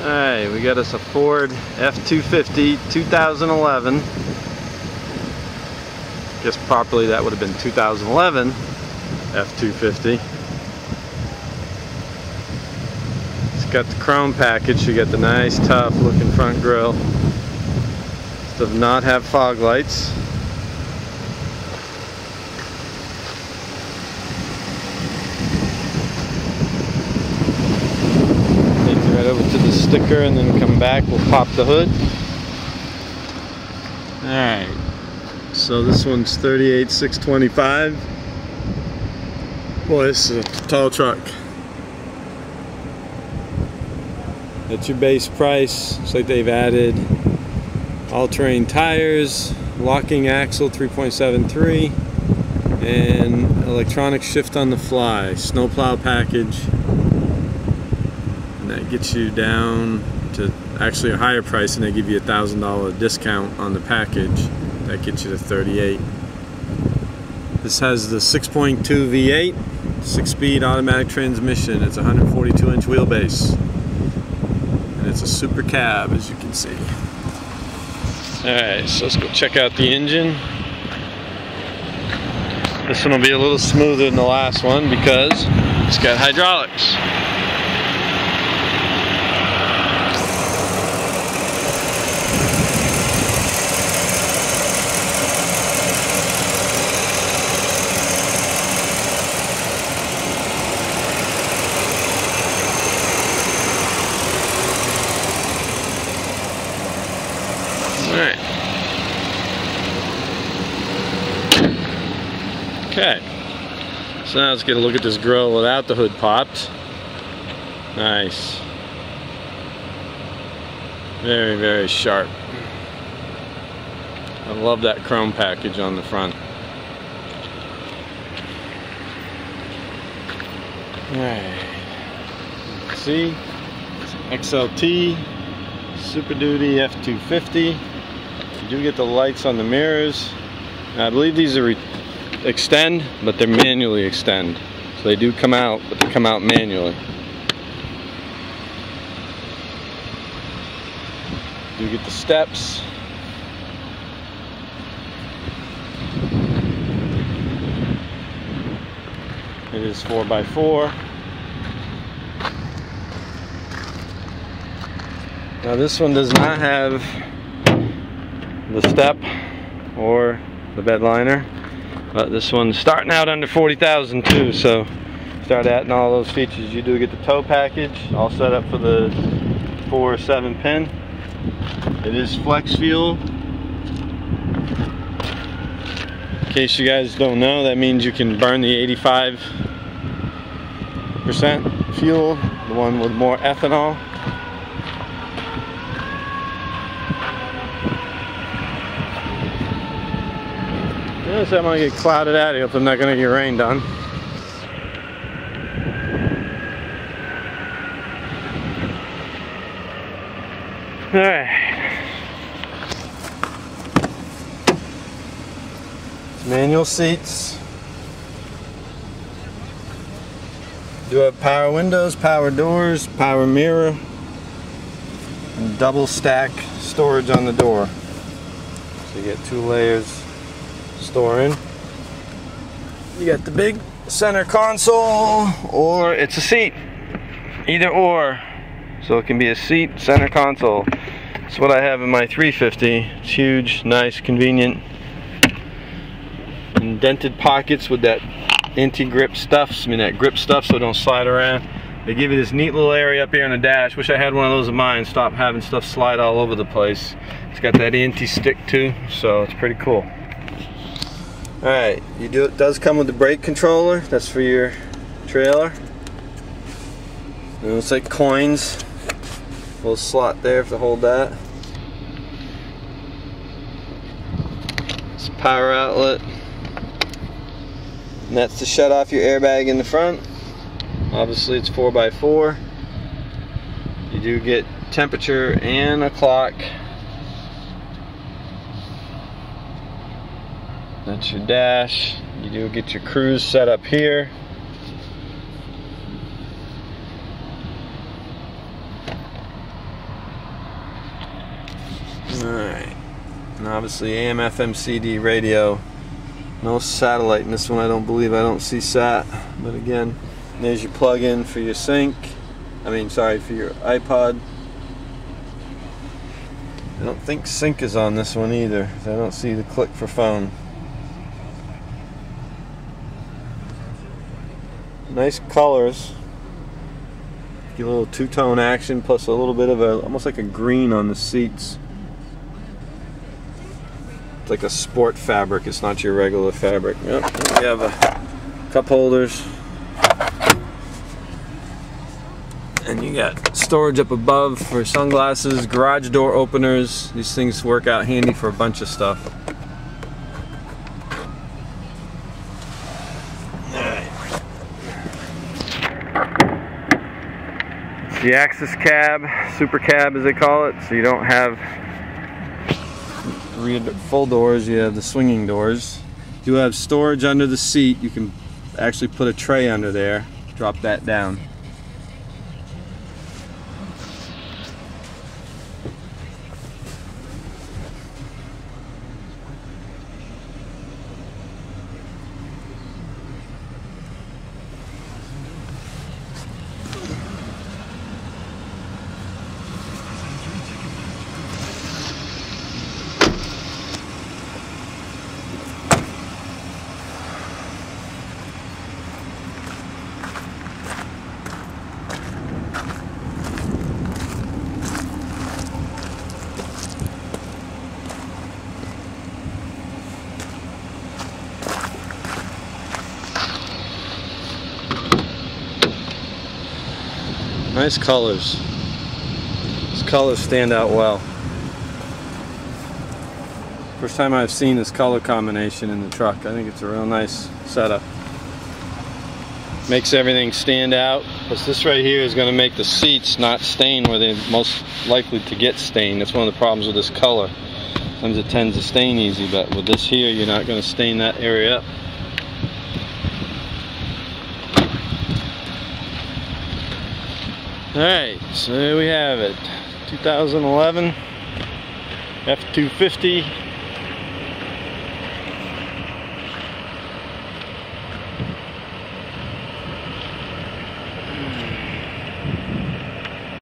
Alright, we got us a Ford F-250 2011. Guess properly that would have been 2011 F-250. It's got the chrome package. You got the nice tough looking front grille. It does not have fog lights. Right over to the sticker and then come back. We'll pop the hood. Alright, so this one's $38,625. Boy, this is a tall truck. That's your base price. Looks like they've added all-terrain tires, locking axle 3.73, and electronic shift on the fly, snowplow package. That gets you down to actually a higher price, and they give you a $1,000 discount on the package. That gets you to $38,000. This has the 6.2 V8, 6-speed automatic transmission. It's a 142-inch wheelbase, and it's a super cab, as you can see. Alright, so let's go check out the engine. This one will be a little smoother than the last one because it's got hydraulics. Alright. Okay. So now let's get a look at this grille without the hood popped. Nice. Very, very sharp. I love that chrome package on the front. Alright. See? It's an XLT Super Duty F-250. You do get the lights on the mirrors. Now, I believe these are extend, but they're manually extend. So they do come out, but they come out manually. You do get the steps. It is 4x4. Now this one does not have the step or the bed liner, but this one's starting out under 40,000 too, so start adding all those features. You do get the tow package all set up for the 4 or 7 pin. It is flex fuel. In case you guys don't know, that means you can burn the 85% fuel, the one with more ethanol. Yes, I'm gonna get clouded out here if I'm not gonna get rained on. Alright. Manual seats. Do have power windows, power doors, power mirror, and double stack storage on the door. So you get 2 layers storing. You got the big center console, or it's a seat. Either or. So it can be a seat, center console. That's what I have in my 350. It's huge, nice, convenient. Indented pockets with that anti-grip stuff. I mean that grip stuff so it don't slide around. They give you this neat little area up here on the dash. Wish I had one of those of mine. Stop having stuff slide all over the place. It's got that anti-stick too, so it's pretty cool. Alright, it does come with the brake controller. That's for your trailer. It looks like coins. A little slot there to hold that. It's a power outlet. And that's to shut off your airbag in the front. Obviously it's 4x4. You do get temperature and a clock. That's your dash. You do get your cruise set up here. Alright, and obviously AM, FM, CD radio. No satellite in this one, I don't believe. I don't see sat. But again, there's your plug-in for your sync. For your iPod. I don't think sync is on this one either. I don't see the click for phone. Nice colors. Get a little two-tone action, plus a little bit of almost like a green on the seats. It's like a sport fabric. It's not your regular fabric. Yep. You have a cup holders. And you got storage up above for sunglasses, garage door openers. These things work out handy for a bunch of stuff. It's the Axis cab, super cab as they call it. So you don't have full doors, you have the swinging doors. You have storage under the seat. You can actually put a tray under there, drop that down. Nice colors. These colors stand out well. First time I've seen this color combination in the truck. I think it's a real nice setup. Makes everything stand out. Plus this right here is going to make the seats not stain where they're most likely to get stained. That's one of the problems with this color. Sometimes it tends to stain easy, but with this here you're not going to stain that area up. Alright, so there we have it. 2011 F250